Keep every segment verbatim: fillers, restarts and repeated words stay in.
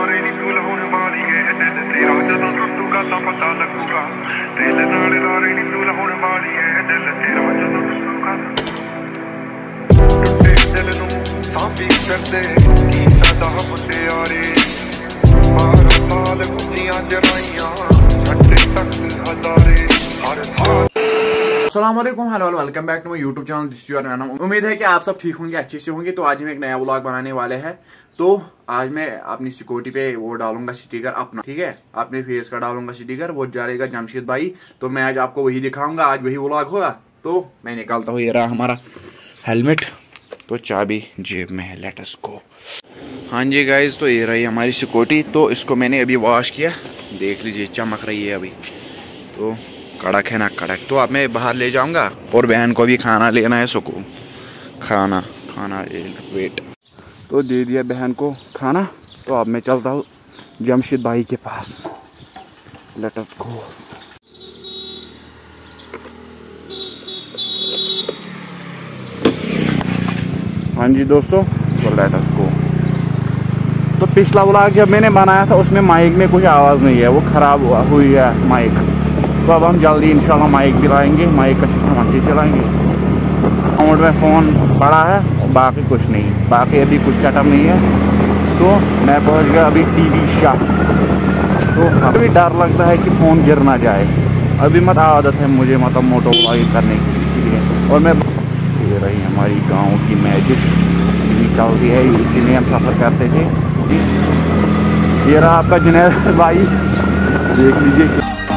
ਲਾਰੇ ਨੀ ਤੂੰ ਲਾਉਣ ਵਾਲੀਏ ਦਿਲ ਤੇਰਾ ਜਦੋਂ ਟੁੱਟੂਗਾ ਤਾਂ ਪਤਾ ਲੱਗੂਗਾ ਦਿਲ ਨਾਲ ਲਾਰੇ ਨੀ ਤੂੰ ਲਾਉਣ ਵਾਲੀਏ ਦਿਲ ਤੇਰਾ ਜਦੋਂ ਟੁੱਟੂਗਾ ਟੁੱਟੇ ਦਿਲ ਨੂੰ ਸਾਂਭੀ ਕਰਦੇ ਕੀ ਸਦਾ ਮੁੰਡਿਆਰੇ ਬਾਰਾਂ ਸਾਲ ਗੁੱਡੀਆਂ ਜਰਾਈਆਂ ਛੱਡੇ ਤੱਕ ਹਜ਼ਾਰੇ ਹਰ ਸਾਲ। अस्सलाम वालेकुम, hello welcome back to my YouTube channel. This your नाम। उम्मीद है कि आप सब ठीक होंगे, अच्छे से होंगे। तो आज हम एक नया व्लॉग बनाने वाले हैं। तो आज मैं अपनी सिक्योरिटी पे वो डालूंगा स्टिकर अपना, ठीक है, अपने फेस का डालूंगा स्टिकर, वो डालेगा जमशेद भाई। तो मैं आज आपको वही दिखाऊंगा, आज वही व्लॉग होगा। तो मैं निकालता हूँ, ये रहा हमारा हेलमेट, तो चाबी जेब में है, लेट अस गो। हाँ जी गाइज, तो ये रही हमारी सिक्योरिटी। तो इसको मैंने अभी वॉश किया, देख लीजिए चमक रही है अभी, तो कड़क है ना कड़क। तो अब मैं बाहर ले जाऊंगा और बहन को भी खाना लेना है, सुकू खाना खाना वेट। तो दे दिया बहन को खाना। तो अब मैं चलता हूँ जमशेद भाई के पास, लेट अस गो। हाँ जी दोस्तों, तो लेट अस गो। तो पिछला व्लॉग जब मैंने बनाया था उसमें माइक में कुछ आवाज़ नहीं है, वो ख़राब हुई है माइक। तो अब हम जल्दी इंशाल्लाह माइक भी लाएंगे, माइक का सिस्टम अच्छे से लाएंगे। अकाउंट में फ़ोन पड़ा है और बाकी कुछ नहीं, बाकी अभी कुछ सेटअप नहीं है। तो मैं पहुंच गया अभी टीवी शॉप। तो अभी डर लगता है कि फ़ोन गिर ना जाए, अभी मत आदत है मुझे मतलब मोटो व्लॉगिंग करने की, इसीलिए। और मैं ये रही हमारी गाँव की मैजिक भी चलती है, इसी में हम सफ़र करते थे। ये रहा आपका जुनैद भाई, देख लीजिए।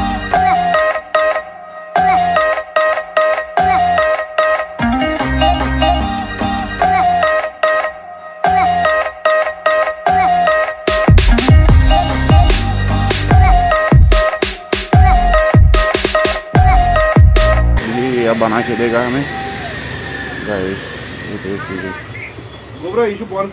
बना के देगा हमें गाइस, ये देख लीजिए। गोबरा इशू बॉल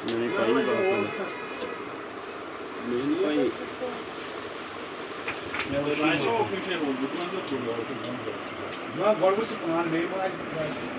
ना गॉड से प्लान नहीं बनाया।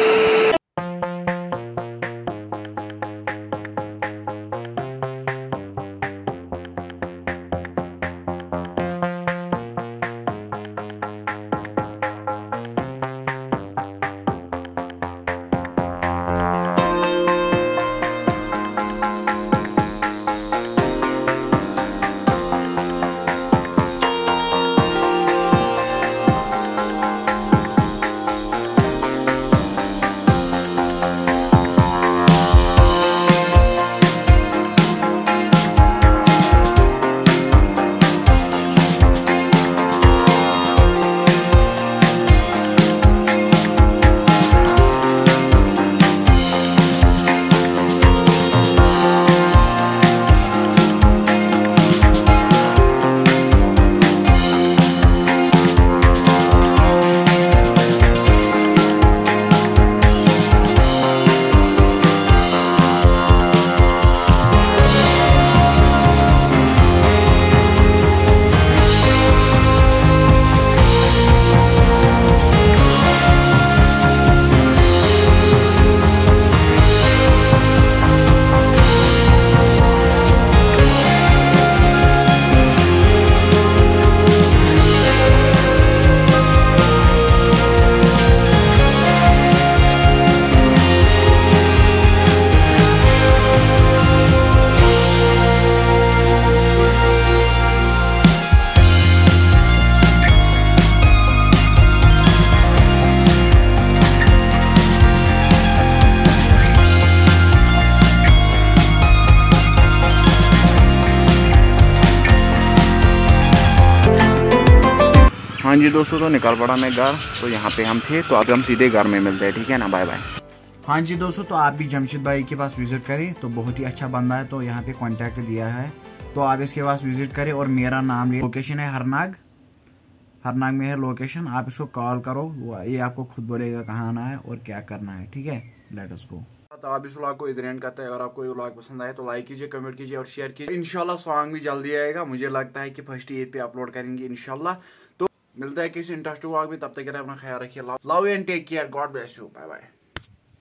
हाँ जी दोस्तों, तो निकल पड़ा मैं घर। तो यहाँ पे हम थे, तो अब हम सीधे घर में मिलते हैं, ठीक है ना, बाय बाय। हाँ जी दोस्तों, तो आप भी जमशेद भाई के पास विजिट करें, तो बहुत ही अच्छा बंदा है। तो यहाँ पे कांटेक्ट दिया है, तो आप इसके पास विजिट करें और मेरा नाम ले। लोकेशन है हरनाग, हरनाग में है लोकेशन। आप इसको कॉल करो, ये आपको खुद बोलेगा कहाँ आना है और क्या करना है, ठीक है। Let us go. तो आप इस व्लॉग को इधर एंड करते हैं। अगर आपको ये व्लॉग पसंद आए तो लाइक कीजिए, कमेंट कीजिए और शेयर कीजिए। इंशाल्लाह सॉन्ग भी जल्दी आएगा, मुझे लगता है कि फर्स्ट ईद पे अपलोड करेंगे इंशाल्लाह। तो मिलता है किसी इंटरेस्टिंग व्लॉग में, तब तक अपना ख्याल रखिए। Love and take care, God bless you, bye bye.